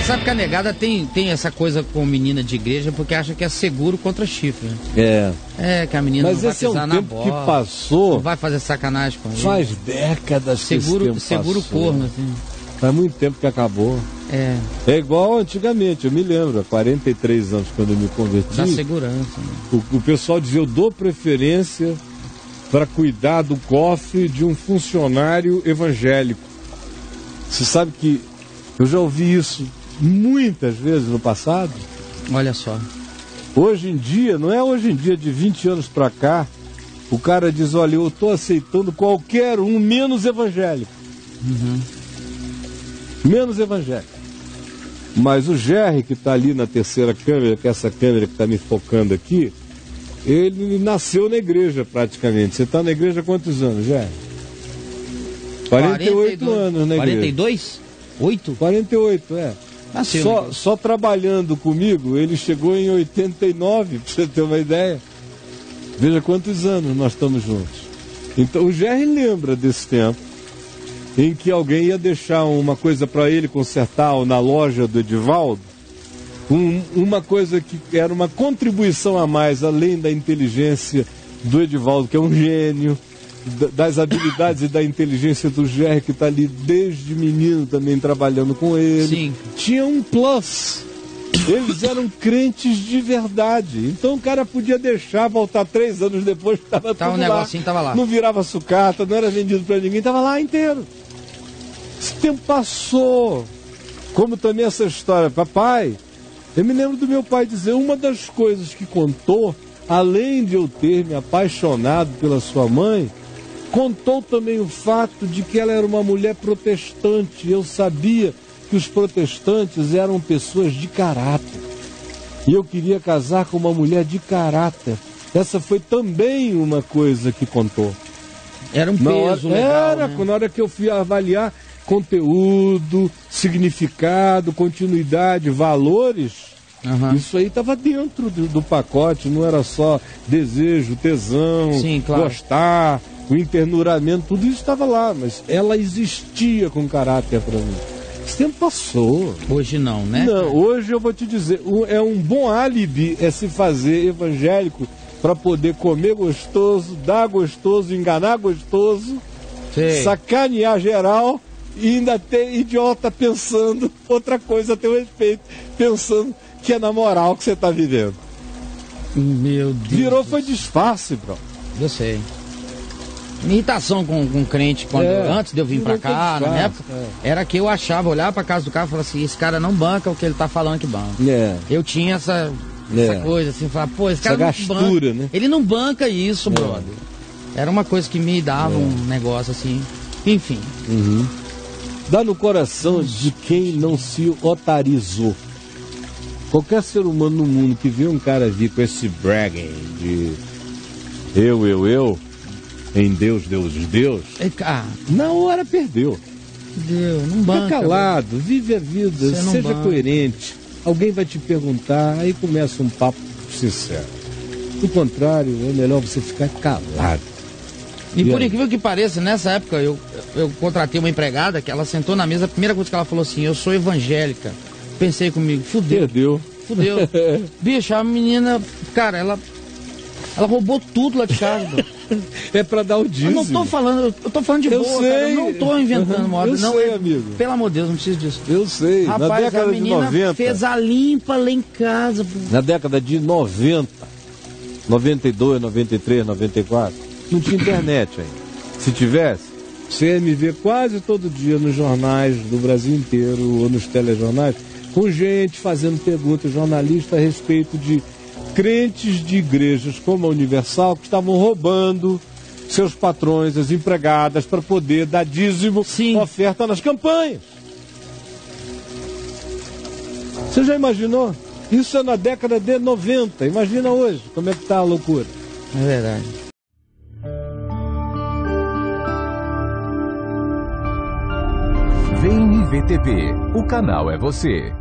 sabe que a negada tem essa coisa com menina de igreja porque acha que é seguro contra chifre. É, que a menina mas não vai esse é pisar um na tempo bola, que passou. não vai fazer sacanagem com ele. Faz décadas que esse tempo seguro passou. corno, assim. Faz muito tempo que acabou. É igual antigamente, eu me lembro, há 43 anos, quando eu me converti. Da segurança. Né? O pessoal dizia, eu dou preferência para cuidar do cofre de um funcionário evangélico. Você sabe que eu já ouvi isso muitas vezes no passado. Olha só. Hoje em dia, não é hoje em dia, de 20 anos para cá, o cara diz, olha, eu estou aceitando qualquer um menos evangélico. Menos evangélico. Mas o Jerry, que está ali na terceira câmera, que é essa câmera que está me focando aqui, ele nasceu na igreja praticamente. Você está na igreja há quantos anos, Jerry? 48 anos na igreja. 42? 8? 48, é. Só trabalhando comigo, ele chegou em 89, para você ter uma ideia. Veja quantos anos nós estamos juntos. Então o Jerry lembra desse tempo em que alguém ia deixar uma coisa para ele consertar na loja do Edivaldo, uma coisa que era uma contribuição a mais, além da inteligência do Edivaldo, que é um gênio, das habilidades e da inteligência do Jerry, que está ali desde menino também trabalhando com ele. Sim. Tinha um plus. Eles eram crentes de verdade. Então o cara podia deixar, voltar 3 anos depois, que estava tudo um negocinho, tava lá. Não virava sucata, não era vendido para ninguém, estava lá inteiro. Esse tempo passou. Como também essa história, papai, eu me lembro do meu pai dizer, uma das coisas que contou, além de eu ter me apaixonado pela sua mãe, contou também o fato de que ela era uma mulher protestante. Eu sabia que os protestantes eram pessoas de caráter. E eu queria casar com uma mulher de caráter. Essa foi também uma coisa que contou. Era um peso legal, né? Na hora que eu fui avaliar conteúdo, significado, continuidade, valores, isso aí estava dentro do pacote, não era só desejo, tesão, sim, claro, gostar, o internuramento, tudo isso estava lá, mas ela existia com caráter para mim. Esse tempo passou. Hoje não, né? Não, hoje eu vou te dizer, é um bom álibi se fazer evangélico para poder comer gostoso, dar gostoso, enganar gostoso, sim, sacanear geral e ainda ter idiota pensando outra coisa a teu respeito, pensando que é na moral que você está vivendo. Meu Deus. Virou, foi disfarce, bro. Eu sei. Minha irritação com crente, antes de eu vir pra cá, na minha época, era que eu achava, olhar pra casa do cara e falar assim, esse cara não banca o que ele tá falando que banca. Eu tinha essa coisa assim, falar, pô, esse cara não gastura, banca, né? Ele não banca isso, brother. Era uma coisa que me dava um negócio assim, enfim. Dá no coração de quem não se otarizou. Qualquer ser humano no mundo que vê um cara vir com esse bragging de eu, em Deus, Deus, na hora perdeu. Não banca. Fica calado, vive a vida, seja coerente. Alguém vai te perguntar, aí começa um papo sincero. Do contrário, é melhor você ficar calado. E por incrível que pareça, nessa época eu contratei uma empregada que ela sentou na mesa, a primeira coisa que ela falou assim, eu sou evangélica. Pensei comigo, fudeu. Bicho, a menina, cara, ela roubou tudo lá de casa. É pra dar o dízimo. Eu não tô falando, eu tô falando de boa, sei. cara, eu não tô inventando moda. Eu sei, amigo. Pelo amor de Deus, não preciso disso. Eu sei. Rapaz, na década a menina de 90. fez a limpa lá em casa. Pô. Na década de 90, 92, 93, 94, não tinha internet ainda. Se tivesse, você ia me ver quase todo dia nos jornais do Brasil inteiro, ou nos telejornais, com gente fazendo perguntas, jornalista a respeito de crentes de igrejas como a Universal que estavam roubando seus patrões, as empregadas, para poder dar dízimo, oferta nas campanhas. Você já imaginou? Isso é na década de 90. Imagina hoje, como é que tá a loucura. É verdade. Vem IVTV, o canal é você.